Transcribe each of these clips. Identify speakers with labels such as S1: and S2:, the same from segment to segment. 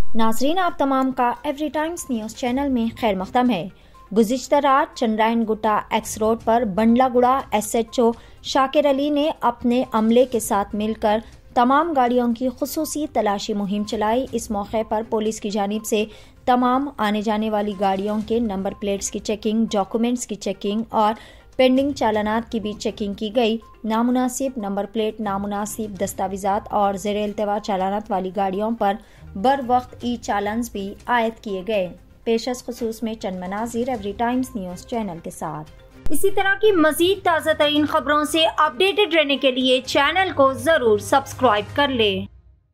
S1: नाजरीन, आप तमाम का एवरी टाइम्स न्यूज़ चैनल में खैर मक़दम है। गुज़िश्ता रात चंद्रायन गुट्टा एक्स रोड पर बंडलागुड़ा SHO शाकिर अली ने अपने अमले के साथ मिलकर तमाम गाड़ियों की खुसूसी तलाशी मुहिम चलाई। इस मौके पर पुलिस की जानिब से तमाम आने जाने वाली गाड़ियों के नंबर प्लेट्स की चेकिंग, डॉक्यूमेंट्स की चेकिंग और पेंडिंग चालानात की भी चेकिंग की गई। नामुनासिब नंबर प्लेट, नामुनासिब दस्तावेजात और ज़ेर इल्तवा चालानात वाली गाड़ियों पर बर वक्त चालान्स भी आयद किए गए। पेशस खुसूस में चंद मनाजिर एवरी टाइम्स न्यूज़ चैनल के साथ। इसी तरह की मज़ीद ताज़ा तरीन खबरों से अपडेटेड रहने के लिए चैनल को ज़रूर सब्सक्राइब कर लें।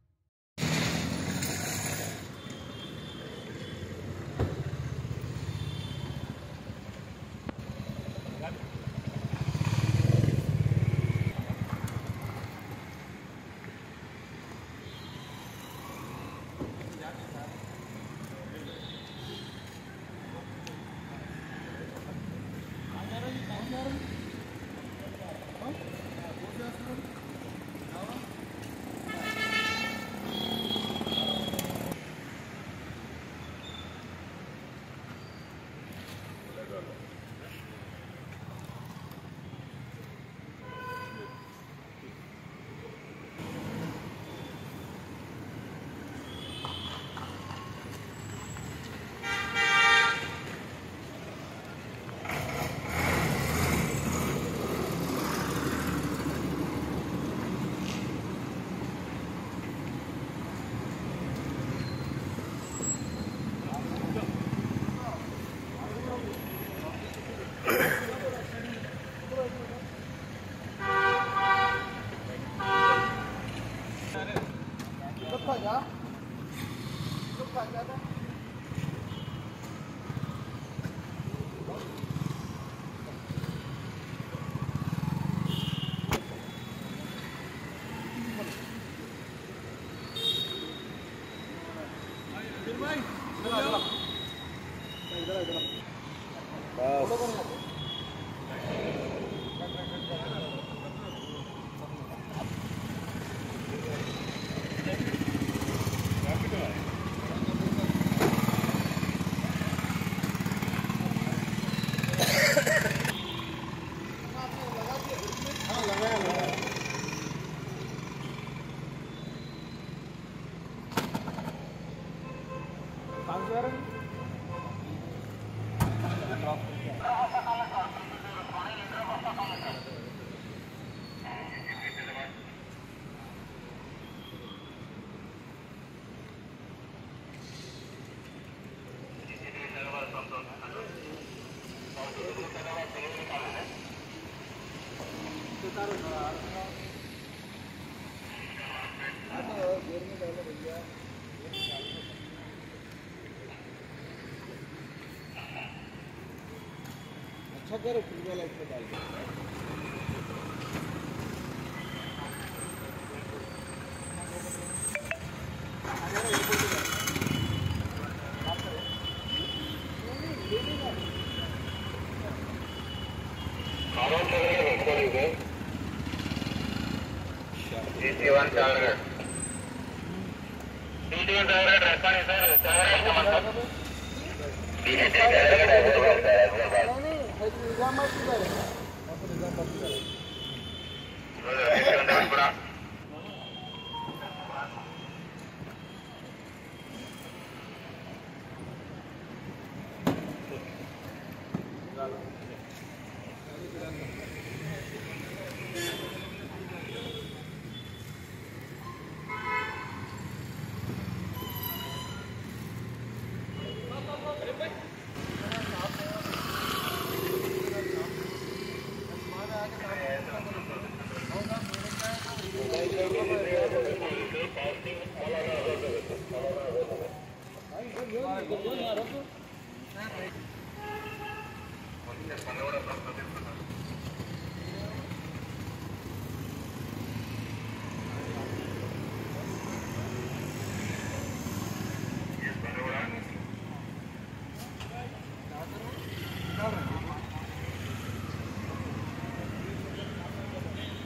S2: अच्छा करो फुटबॉल इसको डाल दो।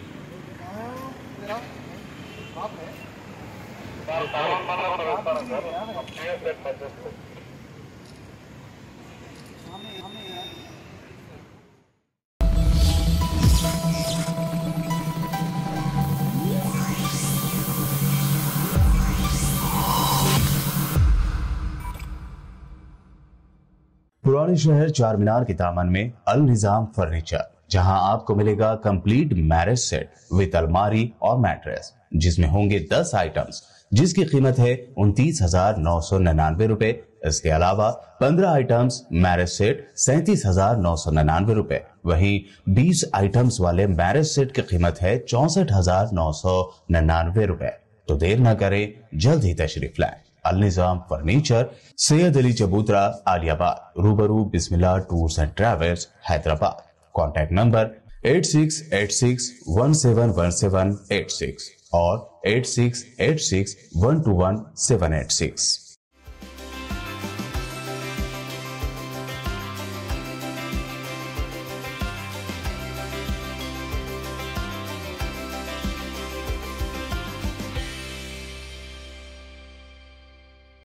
S3: सामान पुराने शहर चारमीनार के दामन में अल निजाम फर्नीचर, जहां आपको मिलेगा कंप्लीट मैरिज सेट विद अलमारी और मैट्रेस, जिसमें होंगे 10 आइटम्स, जिसकी कीमत है 29,999 रुपए। इसके अलावा 15 आइटम्स मैरिज सेट 37,999 रुपए। वहीं 20 आइटम्स वाले मैरिज सेट की कीमत है 64,999 रुपए। तो देर न करें, जल्द ही तशरीफ लाएं। अल निजाम फर्नीचर, सैयद अली चबूतरा, आलियाबाद, रूबरू Bismillah tours and travels, Hyderabad. Contact number 8686171786 और 8686121786।